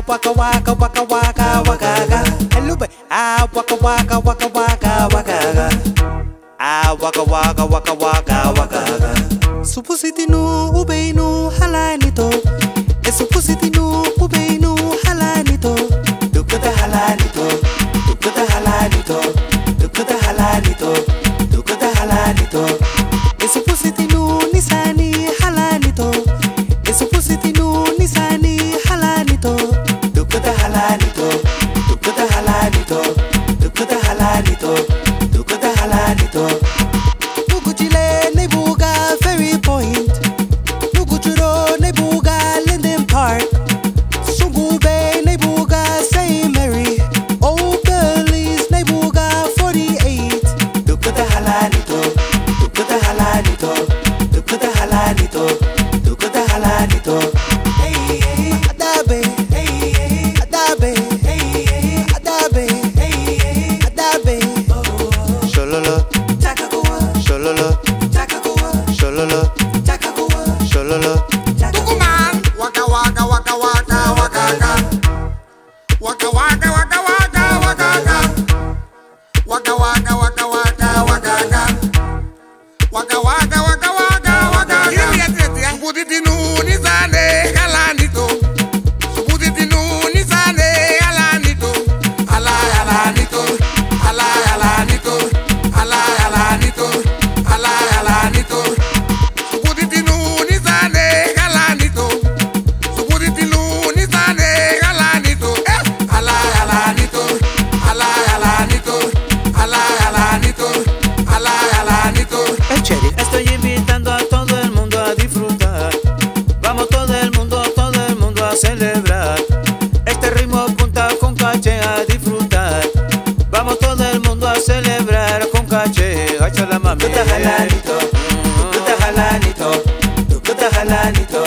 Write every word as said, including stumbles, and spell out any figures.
waka waka waka waka waka. Hello, baby. Ah, waka waka waka waka waka. Ah, waka waka waka waka waka. Suppositi no ubeinu halanito. E suppositi no ubeinu halanito. Dukuta halanito. Dukuta halanito. Dukuta halanito. Dukuta halanito. E suppositi no nisani halanito. E suppositi no nisani halanito. Dukuta halanito. Dukuta halanito. Dukuta halanito. Dukuta halanito. Nugujile nebuga ferry point. Nugujuro nebuga Linden Park. Sungube nebuga Saint Mary. Old Burley's nebuga forty-eight. Dukuta halanito. Dukuta halanito. Dukuta halanito. Dukuta halanito. Hey hey adabe. Hey hey adabe. Hey hey adabe. Hey hey adabe. Shololo. Takagoa. Shololo. Takagoa. Shololo. Takagoa. Shololo. Tukuman, waka waka waka waka waka waka. Waka waka waka waka waka waka. Waka waka waka waka waka waka. Waka waka waka waka waka. Kiri ya tete yang buditi nu ni sane halanito. Buditi nu ni sane halanito. Ala halanito. Ala halanito. Ala halanito. Ala halanito. Buditi nu ni sane halanito. Buditi nu ni sane halanito. Eh, ala halanito. Ala halanito. Ala halanito. Ala halanito. Estoy invitando a todo el mundo a disfrutar. Vamos todo el mundo, todo el mundo a celebrar. Este ritmo punta con caché a disfrutar. Vamos todo el mundo a celebrar con caché. Hacha la mami. Dukuta halanito. Dukuta halanito. Dukuta halanito.